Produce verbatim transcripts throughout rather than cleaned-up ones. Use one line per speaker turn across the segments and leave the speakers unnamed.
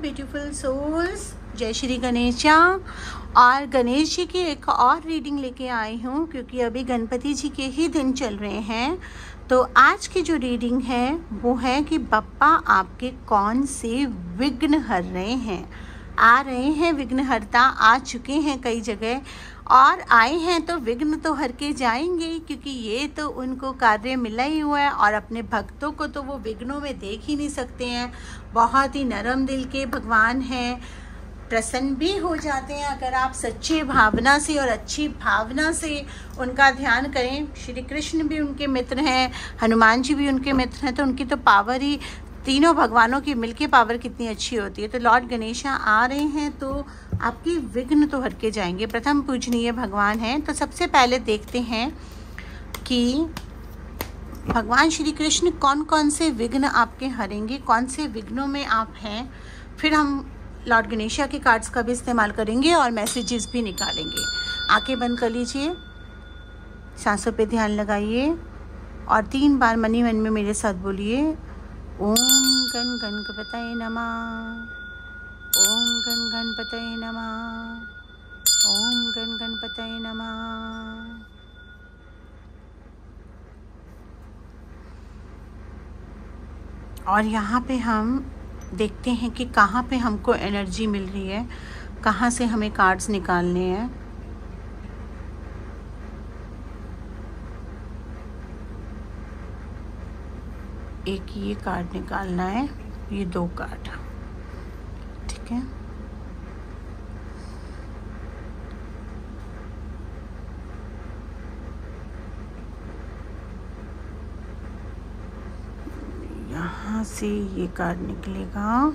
Beautiful souls, जय श्री गणेशा। और गणेश जी की एक और रीडिंग लेके आई हूँ क्योंकि अभी गणपति जी के ही दिन चल रहे हैं। तो आज की जो रीडिंग है वो है कि बप्पा आपके कौन से विघ्न हर रहे हैं। आ रहे हैं विघ्नहर्ता, आ चुके हैं कई जगह और आए हैं तो विघ्न तो हर के जाएंगे, क्योंकि ये तो उनको कार्य मिला ही हुआ है और अपने भक्तों को तो वो विघ्नों में देख ही नहीं सकते हैं। बहुत ही नरम दिल के भगवान हैं, प्रसन्न भी हो जाते हैं अगर आप सच्ची भावना से और अच्छी भावना से उनका ध्यान करें। श्री कृष्ण भी उनके मित्र हैं, हनुमान जी भी उनके मित्र हैं, तो उनकी तो पावर ही, तीनों भगवानों की मिलके पावर कितनी अच्छी होती है। तो लॉर्ड गणेशा आ रहे हैं तो आपकी विघ्न तो हट के जाएंगे। प्रथम पूजनीय भगवान हैं। तो सबसे पहले देखते हैं कि भगवान श्री कृष्ण कौन कौन से विघ्न आपके हरेंगे, कौन से विघ्नों में आप हैं। फिर हम लॉर्ड गणेशा के कार्ड्स का भी इस्तेमाल करेंगे और मैसेजेस भी निकालेंगे। आंखें बंद कर लीजिए, सांसों पे ध्यान लगाइए और तीन बार मनी मन में मेरे साथ बोलिए, ओम गण गणपतये नमः, ओम गण गणपतये नमः, ओम गण गणपतये नमः। और यहाँ पे हम देखते हैं कि कहाँ पे हमको एनर्जी मिल रही है, कहाँ से हमें कार्ड्स निकालने हैं। एक ये कार्ड निकालना है, ये दो कार्ड, ठीक है। यहाँ से ये कार्ड निकलेगा,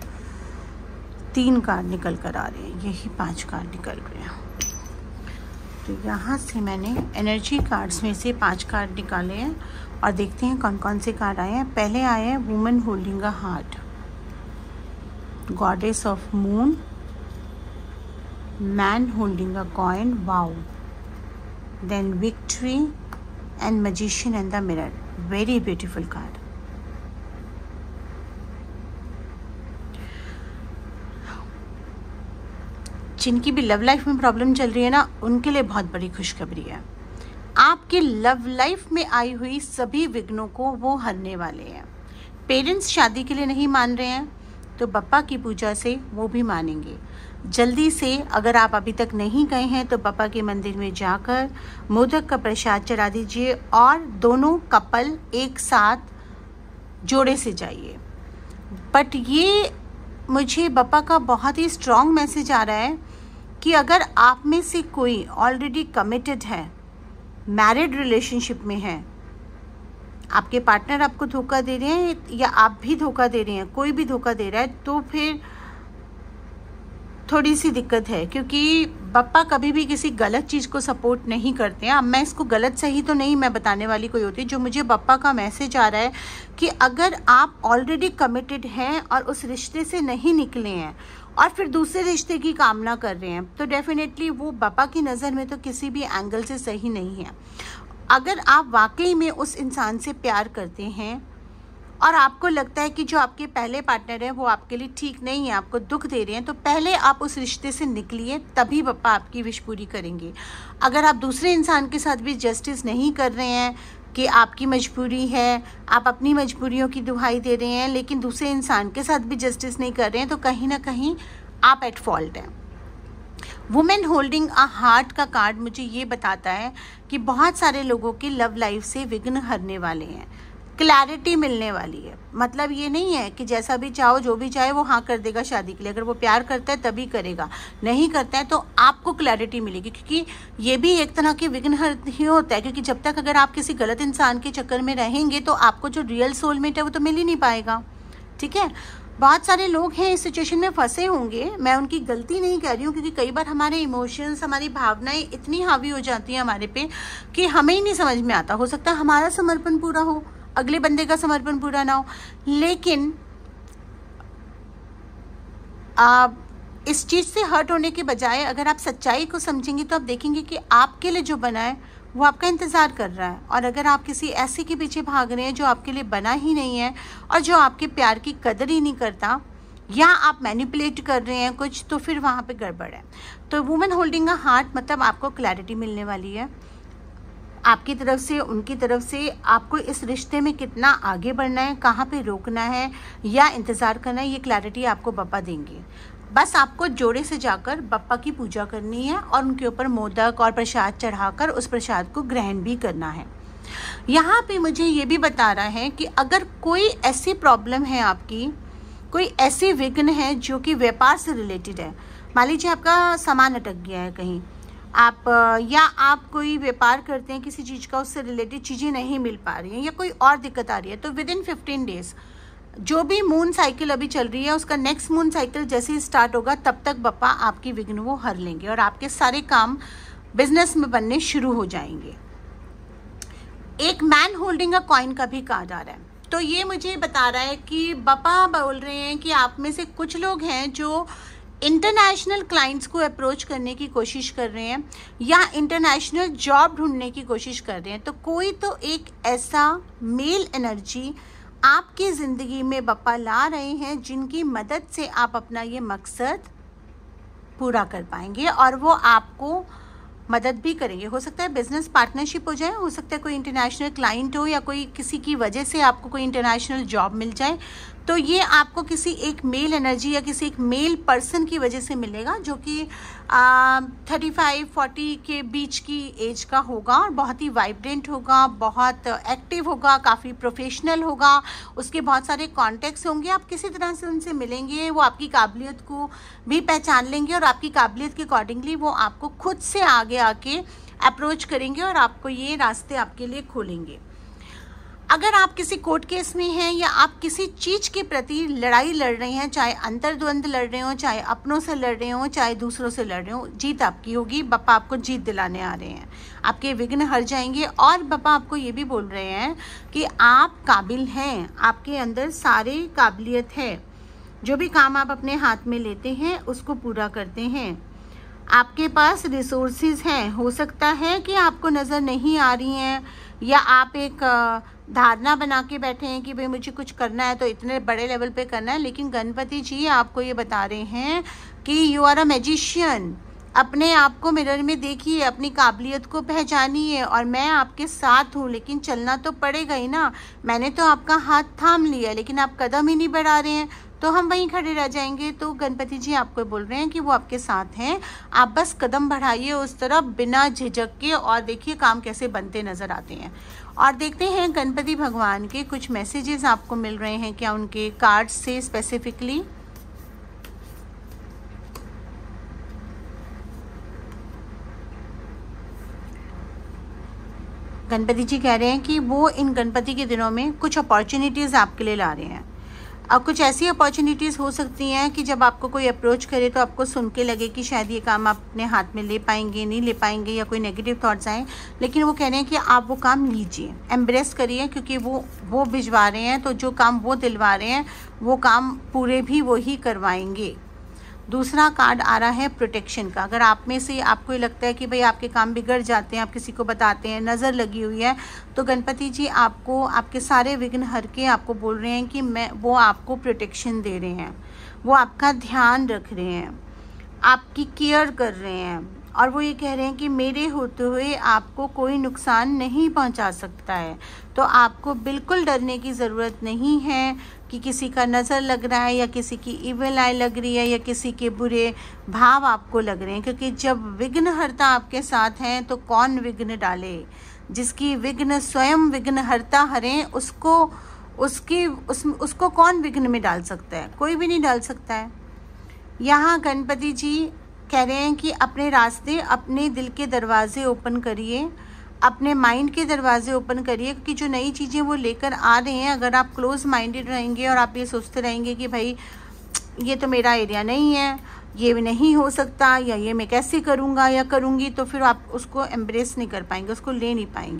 तीन कार्ड निकल कर आ रहे हैं, यही पांच कार्ड निकल रहे हैं। तो यहाँ से मैंने एनर्जी कार्ड्स में से पांच कार्ड निकाले हैं और देखते हैं कौन कौन से कार्ड आए हैं। पहले आए हैं woman holding a heart, goddess of moon, man holding a coin, wow, then victory and magician and the mirror. Very beautiful card. जिनकी भी लव लाइफ में प्रॉब्लम चल रही है ना, उनके लिए बहुत बड़ी खुशखबरी है। आपकी लव लाइफ में आई हुई सभी विघ्नों को वो हरने वाले हैं। पेरेंट्स शादी के लिए नहीं मान रहे हैं तो बप्पा की पूजा से वो भी मानेंगे। जल्दी से अगर आप अभी तक नहीं गए हैं तो बप्पा के मंदिर में जाकर मोदक का प्रसाद चढ़ा दीजिए और दोनों कपल एक साथ जोड़े से जाइए। बट ये मुझे बप्पा का बहुत ही स्ट्रॉन्ग मैसेज आ रहा है कि अगर आप में से कोई ऑलरेडी कमिटेड है, मैरिड रिलेशनशिप में है, आपके पार्टनर आपको धोखा दे रहे हैं या आप भी धोखा दे रहे हैं, कोई भी धोखा दे रहा है, तो फिर थोड़ी सी दिक्कत है, क्योंकि बप्पा कभी भी किसी गलत चीज़ को सपोर्ट नहीं करते हैं। अब मैं इसको गलत सही तो नहीं मैं बताने वाली कोई होती, जो मुझे बप्पा का मैसेज आ रहा है कि अगर आप ऑलरेडी कमिटेड हैं और उस रिश्ते से नहीं निकले हैं और फिर दूसरे रिश्ते की कामना कर रहे हैं, तो डेफिनेटली वो बप्पा की नज़र में तो किसी भी एंगल से सही नहीं है। अगर आप वाकई में उस इंसान से प्यार करते हैं और आपको लगता है कि जो आपके पहले पार्टनर हैं वो आपके लिए ठीक नहीं है, आपको दुख दे रहे हैं, तो पहले आप उस रिश्ते से निकलिए, तभी बप्पा आपकी विश पूरी करेंगे। अगर आप दूसरे इंसान के साथ भी जस्टिस नहीं कर रहे हैं कि आपकी मजबूरी है, आप अपनी मजबूरियों की दुहाई दे रहे हैं, लेकिन दूसरे इंसान के साथ भी जस्टिस नहीं कर रहे हैं, तो कहीं ना कहीं आप एट फॉल्ट हैं। वुमेन होल्डिंग अ हार्ट का कार्ड मुझे ये बताता है कि बहुत सारे लोगों की लव लाइफ से विघ्न हरने वाले हैं, क्लैरिटी मिलने वाली है। मतलब ये नहीं है कि जैसा भी चाहो, जो भी चाहे वो हाँ कर देगा शादी के लिए। अगर वो प्यार करता है तभी करेगा, नहीं करता है तो आपको क्लैरिटी मिलेगी, क्योंकि ये भी एक तरह के विघ्न ही होता है। क्योंकि जब तक अगर आप किसी गलत इंसान के चक्कर में रहेंगे तो आपको जो रियल सोलमेट है वो तो मिल ही नहीं पाएगा, ठीक है। बहुत सारे लोग हैं इस सिचुएशन में फंसे होंगे, मैं उनकी गलती नहीं कह रही हूँ, क्योंकि कई बार हमारे इमोशंस, हमारी भावनाएं इतनी हावी हो जाती हैं हमारे पे कि हमें ही नहीं समझ में आता। हो सकता है हमारा समर्पण पूरा हो, अगले बंदे का समर्पण पूरा ना हो, लेकिन आप इस चीज़ से हर्ट होने के बजाय अगर आप सच्चाई को समझेंगे तो आप देखेंगे कि आपके लिए जो बना है वो आपका इंतज़ार कर रहा है। और अगर आप किसी ऐसे के पीछे भाग रहे हैं जो आपके लिए बना ही नहीं है और जो आपके प्यार की कदर ही नहीं करता, या आप मैनिपुलेट कर रहे हैं कुछ, तो फिर वहाँ पे गड़बड़ है। तो वुमेन होल्डिंग अ हार्ट मतलब आपको क्लैरिटी मिलने वाली है आपकी तरफ से, उनकी तरफ से। आपको इस रिश्ते में कितना आगे बढ़ना है, कहाँ पे रोकना है या इंतज़ार करना है, ये क्लैरिटी आपको बप्पा देंगे। बस आपको जोड़े से जाकर बप्पा की पूजा करनी है और उनके ऊपर मोदक और प्रसाद चढ़ाकर उस प्रसाद को ग्रहण भी करना है। यहाँ पे मुझे ये भी बता रहा है कि अगर कोई ऐसी प्रॉब्लम है आपकी, कोई ऐसी विघ्न है जो कि व्यापार से रिलेटेड है, मान लीजिए आपका सामान अटक गया है कहीं, आप या आप कोई व्यापार करते हैं किसी चीज़ का, उससे रिलेटेड चीज़ें नहीं मिल पा रही हैं या कोई और दिक्कत आ रही है, तो विद इन फिफ्टीन डेज जो भी मून साइकिल अभी चल रही है उसका नेक्स्ट मून साइकिल जैसे ही स्टार्ट होगा तब तक बप्पा आपकी विघ्न वो हर लेंगे और आपके सारे काम बिजनेस में बनने शुरू हो जाएंगे। एक मैन होल्डिंग अ कॉइन का भी कहा जा रहा है। तो ये मुझे बता रहा है कि बप्पा बोल रहे हैं कि आप में से कुछ लोग हैं जो इंटरनेशनल क्लाइंट्स को अप्रोच करने की कोशिश कर रहे हैं या इंटरनेशनल जॉब ढूंढने की कोशिश कर रहे हैं। तो कोई तो एक ऐसा मेल एनर्जी आपकी ज़िंदगी में बप्पा ला रहे हैं जिनकी मदद से आप अपना ये मकसद पूरा कर पाएंगे और वो आपको मदद भी करेंगे। हो सकता है बिजनेस पार्टनरशिप हो जाए, हो सकता है कोई इंटरनेशनल क्लाइंट हो या कोई किसी की वजह से आपको कोई इंटरनेशनल जॉब मिल जाए। तो ये आपको किसी एक मेल एनर्जी या किसी एक मेल पर्सन की वजह से मिलेगा जो कि थर्टी फाइव फोर्टी के बीच की एज का होगा और बहुत ही वाइब्रेंट होगा, बहुत एक्टिव होगा, काफ़ी प्रोफेशनल होगा, उसके बहुत सारे कॉन्टेक्ट्स होंगे। आप किसी तरह से उनसे मिलेंगे, वो आपकी काबिलियत को भी पहचान लेंगे और आपकी काबिलियत के अकॉर्डिंगली वो आपको खुद से आगे आके अप्रोच करेंगे और आपको ये रास्ते आपके लिए खोलेंगे। अगर आप किसी कोर्ट केस में हैं या आप किसी चीज़ के प्रति लड़ाई लड़ रहे हैं, चाहे अंतर्द्वंद लड़ रहे हो, चाहे अपनों से लड़ रहे हो, चाहे दूसरों से लड़ रहे हो, जीत आपकी होगी। बप्पा आपको जीत दिलाने आ रहे हैं, आपके विघ्न हर जाएंगे। और बप्पा आपको ये भी बोल रहे हैं कि आप काबिल हैं, आपके अंदर सारे काबिलियत है, जो भी काम आप अपने हाथ में लेते हैं उसको पूरा करते हैं। आपके पास रिसोर्सेज हैं। हो सकता है कि आपको नज़र नहीं आ रही हैं या आप एक धारणा बना के बैठे हैं कि भाई मुझे कुछ करना है तो इतने बड़े लेवल पे करना है, लेकिन गणपति जी आपको ये बता रहे हैं कि यू आर अ मैजिशियन। अपने आप को मिरर में देखिए, अपनी काबिलियत को पहचानिए और मैं आपके साथ हूँ, लेकिन चलना तो पड़ेगा ही ना। मैंने तो आपका हाथ थाम लिया लेकिन आप कदम ही नहीं बढ़ा रहे हैं तो हम वहीं खड़े रह जाएंगे। तो गणपति जी आपको बोल रहे हैं कि वो आपके साथ हैं, आप बस कदम बढ़ाइए उस तरफ बिना झिझक के और देखिए काम कैसे बनते नज़र आते हैं। और देखते हैं गणपति भगवान के कुछ मैसेजेस आपको मिल रहे हैं क्या उनके कार्ड्स से स्पेसिफिकली। गणपति जी कह रहे हैं कि वो इन गणपति के दिनों में कुछ अपॉर्चुनिटीज़ आपके लिए ला रहे हैं। अब कुछ ऐसी अपॉर्चुनिटीज़ हो सकती हैं कि जब आपको कोई अप्रोच करे तो आपको सुन के लगे कि शायद ये काम आप अपने हाथ में ले पाएंगे, नहीं ले पाएंगे, या कोई नेगेटिव थॉट्स आए, लेकिन वो कह रहे हैं कि आप वो काम लीजिए, एम्ब्रेस करिए, क्योंकि वो वो भिजवा रहे हैं तो जो काम वो दिलवा रहे हैं वो काम पूरे भी वो ही करवाएंगे। दूसरा कार्ड आ रहा है प्रोटेक्शन का। अगर आप में से आपको ये लगता है कि भाई आपके काम बिगड़ जाते हैं, आप किसी को बताते हैं, नज़र लगी हुई है, तो गणपति जी आपको आपके सारे विघ्न हर के आपको बोल रहे हैं कि मैं वो आपको प्रोटेक्शन दे रहे हैं, वो आपका ध्यान रख रहे हैं, आपकी केयर कर रहे हैं और वो ये कह रहे हैं कि मेरे होते हुए आपको कोई नुकसान नहीं पहुंचा सकता है। तो आपको बिल्कुल डरने की ज़रूरत नहीं है कि किसी का नज़र लग रहा है या किसी की इविल आई लग रही है या किसी के बुरे भाव आपको लग रहे हैं, क्योंकि जब विघ्नहर्ता आपके साथ हैं तो कौन विघ्न डाले। जिसकी विघ्न स्वयं विघ्नहर्ता हरें उसको उसकी उस उसको कौन विघ्न में डाल सकता है, कोई भी नहीं डाल सकता है। यहाँ गणपति जी कह रहे हैं कि अपने रास्ते, अपने दिल के दरवाजे ओपन करिए, अपने माइंड के दरवाजे ओपन करिए, क्योंकि जो नई चीज़ें वो लेकर आ रहे हैं, अगर आप क्लोज माइंडेड रहेंगे और आप ये सोचते रहेंगे कि भाई ये तो मेरा एरिया नहीं है, ये भी नहीं हो सकता, या ये मैं कैसे करूँगा या करूँगी, तो फिर आप उसको एम्ब्रेस नहीं कर पाएंगे, उसको ले नहीं पाएंगे।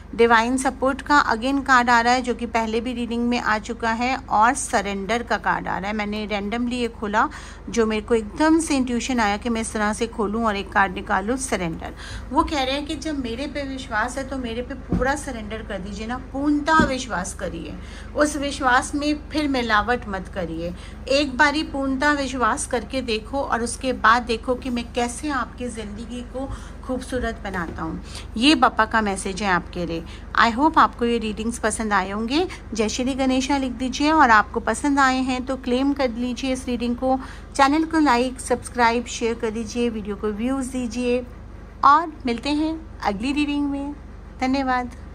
डिवाइन सपोर्ट का अगेन कार्ड आ रहा है जो कि पहले भी रीडिंग में आ चुका है, और सरेंडर का कार्ड आ रहा है। मैंने रैंडमली ये खोला, जो मेरे को एकदम से इंट्यूशन आया कि मैं इस तरह से खोलूं और एक कार्ड निकालूं, सरेंडर। वो कह रहे हैं कि जब मेरे पे विश्वास है तो मेरे पे पूरा सरेंडर कर दीजिए ना, पूर्णतः विश्वास करिए, उस विश्वास में फिर मिलावट मत करिए। एक बारी पूर्णतः विश्वास करके देखो और उसके बाद देखो कि मैं कैसे आपकी ज़िंदगी को खूबसूरत बनाता हूँ। ये पापा का मैसेज है आपके लिए। आई होप आपको ये रीडिंग्स पसंद आए होंगे। जय श्री गणेशा लिख दीजिए, और आपको पसंद आए हैं तो क्लेम कर लीजिए इस रीडिंग को। चैनल को लाइक सब्सक्राइब शेयर कर दीजिए, वीडियो को व्यूज़ दीजिए, और मिलते हैं अगली रीडिंग में। धन्यवाद।